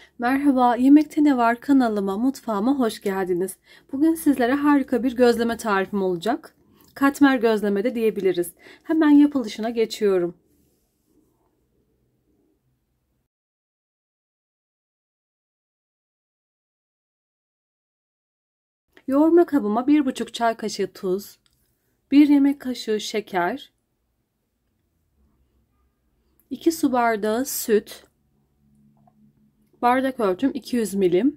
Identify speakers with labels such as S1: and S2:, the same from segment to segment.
S1: Merhaba, Yemekte Ne Var kanalıma, mutfağıma hoş geldiniz. Bugün sizlere harika bir gözleme tarifim olacak. Katmer gözleme de diyebiliriz. Hemen yapılışına geçiyorum. Yoğurma kabıma 1,5 çay kaşığı tuz, 1 yemek kaşığı şeker, 2 su bardağı süt, bardak ölçüm 200 milim,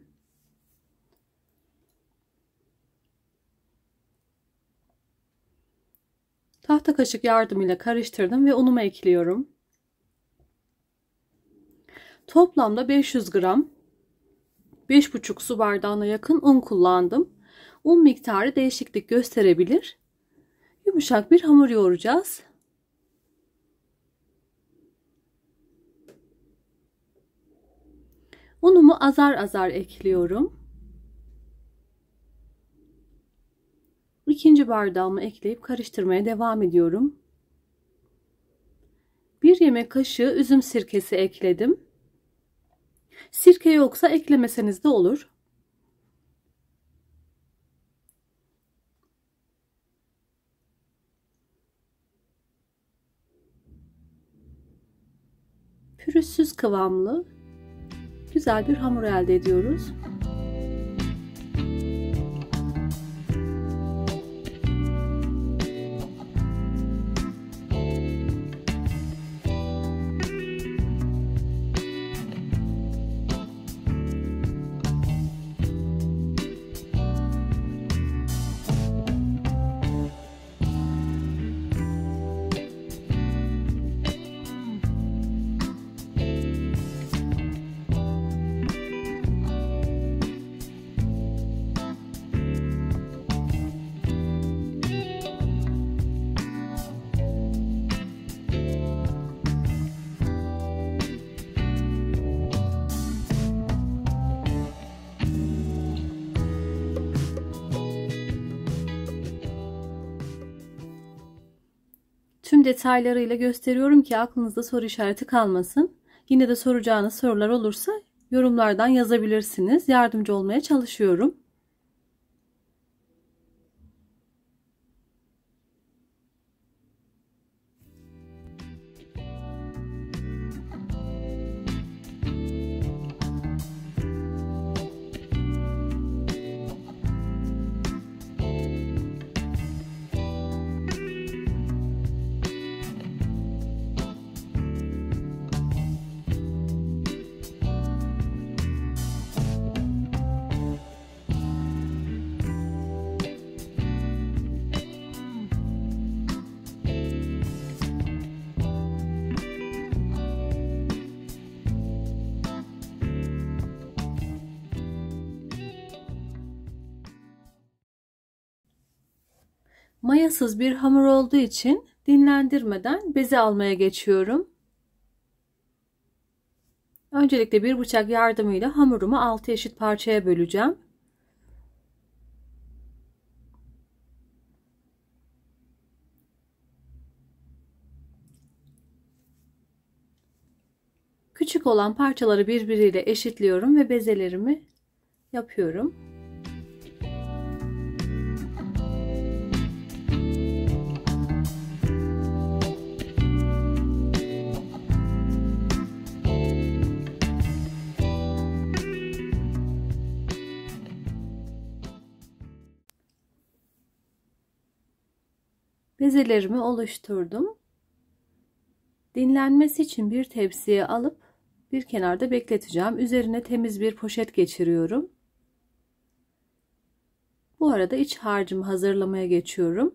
S1: tahta kaşık yardımıyla karıştırdım ve unumu ekliyorum. Toplamda 500 gram, 5,5 su bardağına yakın un kullandım. Un miktarı değişiklik gösterebilir. Yumuşak bir hamur yoğuracağız. Unumu azar azar ekliyorum. İkinci bardağımı ekleyip karıştırmaya devam ediyorum. 1 yemek kaşığı üzüm sirkesi ekledim. Sirke yoksa eklemeseniz de olur. Pürüzsüz kıvamlı güzel bir hamur elde ediyoruz. Tüm detaylarıyla gösteriyorum ki aklınızda soru işareti kalmasın. Yine de soracağınız sorular olursa yorumlardan yazabilirsiniz. Yardımcı olmaya çalışıyorum. Mayasız bir hamur olduğu için dinlendirmeden beze almaya geçiyorum. Öncelikle bir bıçak yardımıyla hamurumu 6 eşit parçaya böleceğim. Küçük olan parçaları birbiriyle eşitliyorum ve bezelerimi yapıyorum. Bezelerimi oluşturdum. Dinlenmesi için bir tepsiye alıp bir kenarda bekleteceğim. Üzerine temiz bir poşet geçiriyorum. Bu arada iç harcımı hazırlamaya geçiyorum.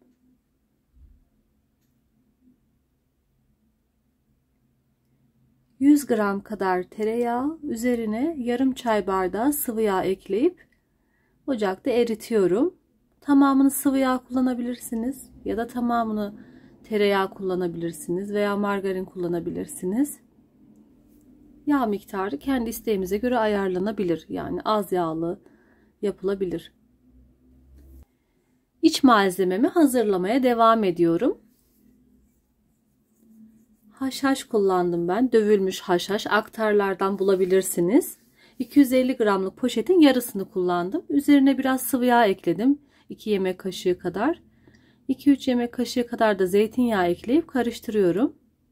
S1: ...100 gram kadar tereyağı, üzerine yarım çay bardağı sıvı yağ ekleyip ocakta eritiyorum. Tamamını sıvı yağ kullanabilirsiniz ya da tamamını tereyağı kullanabilirsiniz veya margarin kullanabilirsiniz. Yağ miktarı kendi isteğimize göre ayarlanabilir. Yani az yağlı yapılabilir. İç malzememi hazırlamaya devam ediyorum. Haşhaş kullandım ben. Dövülmüş haşhaş. Aktarlardan bulabilirsiniz. 250 gramlık poşetin yarısını kullandım. Üzerine biraz sıvı yağ ekledim. 2 yemek kaşığı kadar. 2-3 yemek kaşığı kadar da zeytinyağı ekleyip karıştırıyorum.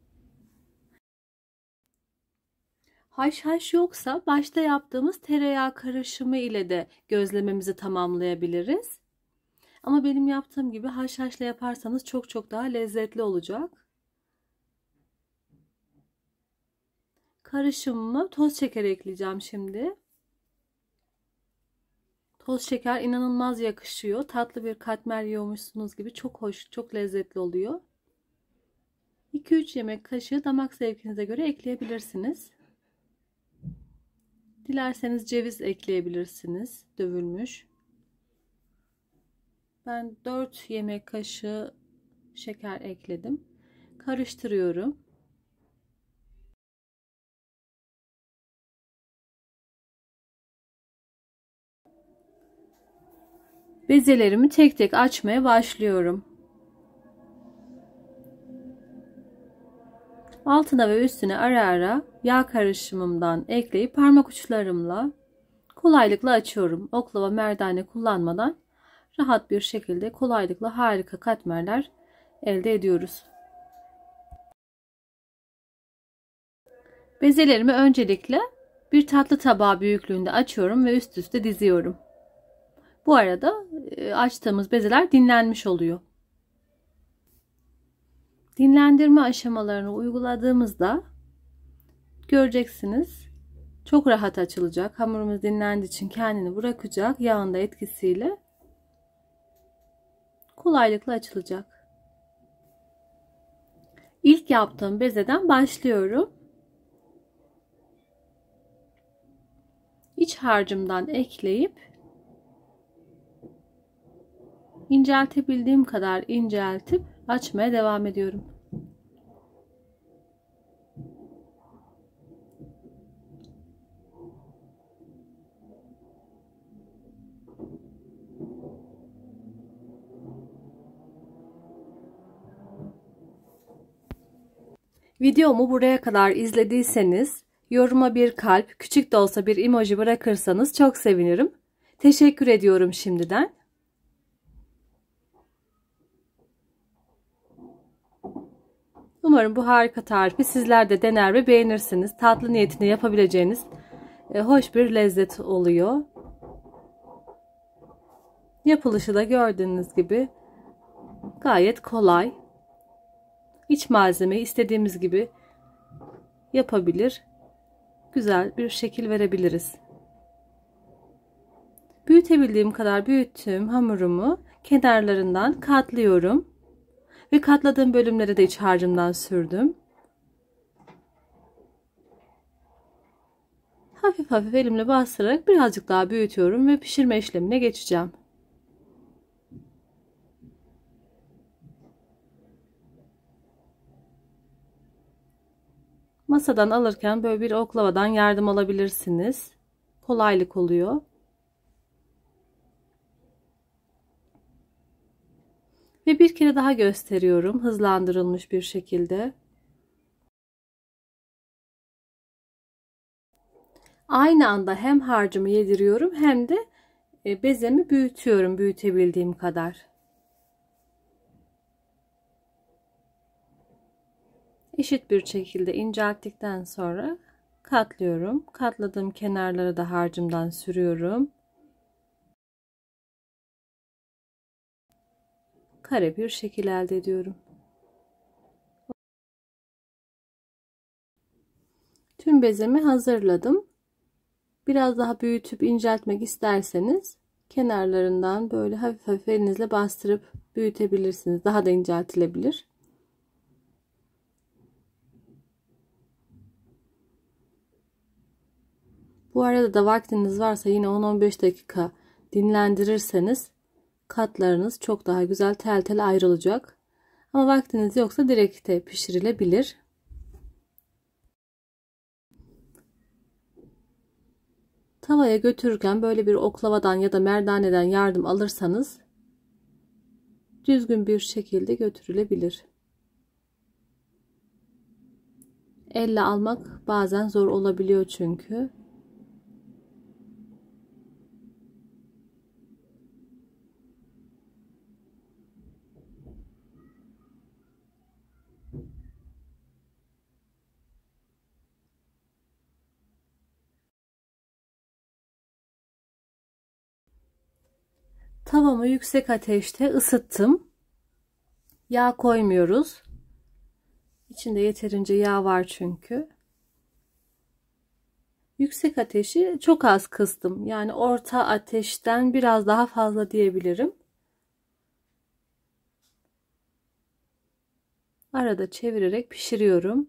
S1: Haşhaş yoksa başta yaptığımız tereyağı karışımı ile de gözlememizi tamamlayabiliriz. Ama benim yaptığım gibi haşhaşla yaparsanız çok çok daha lezzetli olacak. Karışımıma toz şeker ekleyeceğim şimdi. Toz şeker inanılmaz yakışıyor. Tatlı bir katmer yiyormuşsunuz gibi çok hoş, çok lezzetli oluyor. 2-3 yemek kaşığı damak zevkinize göre ekleyebilirsiniz. Dilerseniz ceviz ekleyebilirsiniz, dövülmüş. Ben 4 yemek kaşığı şeker ekledim. Karıştırıyorum. Bezelerimi tek tek açmaya başlıyorum. Altına ve üstüne ara ara yağ karışımımdan ekleyip parmak uçlarımla kolaylıkla açıyorum. Oklava, merdane kullanmadan rahat bir şekilde kolaylıkla harika katmerler elde ediyoruz. Bezelerimi öncelikle bir tatlı tabağı büyüklüğünde açıyorum ve üst üste diziyorum. Bu arada açtığımız bezeler dinlenmiş oluyor. Dinlendirme aşamalarını uyguladığımızda göreceksiniz çok rahat açılacak. Hamurumuz dinlendiği için kendini bırakacak. Yağın da etkisiyle kolaylıkla açılacak. İlk yaptığım bezeden başlıyorum. İç harcımdan ekleyip inceltebildiğim kadar inceltip açmaya devam ediyorum. Videomu buraya kadar izlediyseniz yoruma bir kalp, küçük de olsa bir emoji bırakırsanız çok sevinirim. Teşekkür ediyorum şimdiden. Umarım bu harika tarifi sizler de dener ve beğenirsiniz. Tatlı niyetine yapabileceğiniz hoş bir lezzet oluyor. Yapılışı da gördüğünüz gibi gayet kolay. İç malzemeyi istediğimiz gibi yapabilir, güzel bir şekil verebiliriz. Büyütebildiğim kadar büyüttüğüm hamurumu kenarlarından katlıyorum ve katladığım bölümleri de iç harcımdan sürdüm. Hafif hafif elimle bastırarak birazcık daha büyütüyorum ve pişirme işlemine geçeceğim. Masadan alırken böyle bir oklavadan yardım alabilirsiniz. Kolaylık oluyor. Ve bir kere daha gösteriyorum hızlandırılmış bir şekilde. Aynı anda hem harcımı yediriyorum hem de bezemi büyütüyorum büyütebildiğim kadar. Eşit bir şekilde incelttikten sonra katlıyorum. Katladığım kenarları da harcımdan sürüyorum. Kare bir şekil elde ediyorum. Tüm bezemi hazırladım. Biraz daha büyütüp inceltmek isterseniz kenarlarından böyle hafif hafif elinizle bastırıp büyütebilirsiniz. Daha da inceltilebilir. Bu arada da vaktiniz varsa yine 10-15 dakika dinlendirirseniz katlarınız çok daha güzel tel tel ayrılacak. Ama vaktiniz yoksa direkt de pişirilebilir. Tavaya götürürken böyle bir oklavadan ya da merdaneden yardım alırsanız düzgün bir şekilde götürülebilir. Elle almak bazen zor olabiliyor çünkü. Tavamı yüksek ateşte ısıttım. Yağ koymuyoruz. İçinde yeterince yağ var çünkü. Yüksek ateşi çok az kıstım. Yani orta ateşten biraz daha fazla diyebilirim. Arada çevirerek pişiriyorum.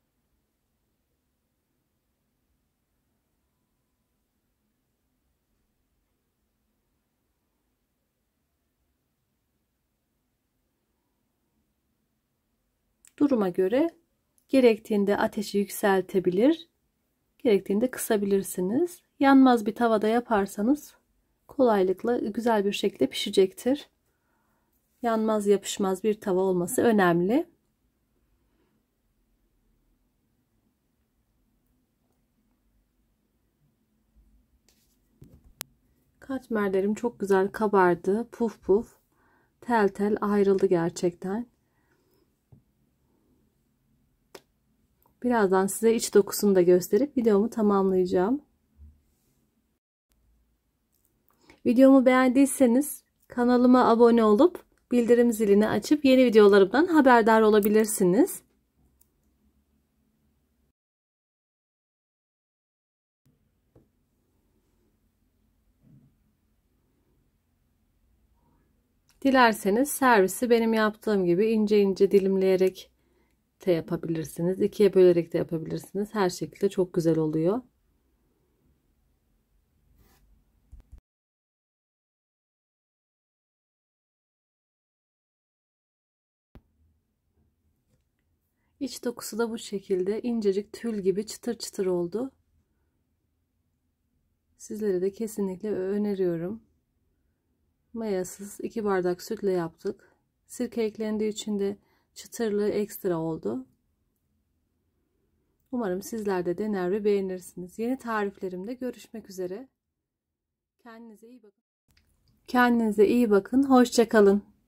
S1: Duruma göre gerektiğinde ateşi yükseltebilir, gerektiğinde kısabilirsiniz. Yanmaz bir tavada yaparsanız kolaylıkla güzel bir şekilde pişecektir. Yanmaz yapışmaz bir tava olması önemli. Katmerlerim çok güzel kabardı. Puf puf, tel tel ayrıldı gerçekten. Birazdan size iç dokusunu da gösterip videomu tamamlayacağım. Videomu beğendiyseniz kanalıma abone olup bildirim zilini açıp yeni videolarımdan haberdar olabilirsiniz. Dilerseniz servisi benim yaptığım gibi ince ince dilimleyerek de yapabilirsiniz. İkiye bölerek de yapabilirsiniz. Her şekilde çok güzel oluyor. İç dokusu da bu şekilde incecik tül gibi çıtır çıtır oldu. Sizlere de kesinlikle öneriyorum. Mayasız 2 bardak sütle yaptık. Sirke eklendiği için de çıtırlığı ekstra oldu. Umarım sizler de dener ve beğenirsiniz. Yeni tariflerimde görüşmek üzere. Kendinize iyi bakın. Hoşça kalın.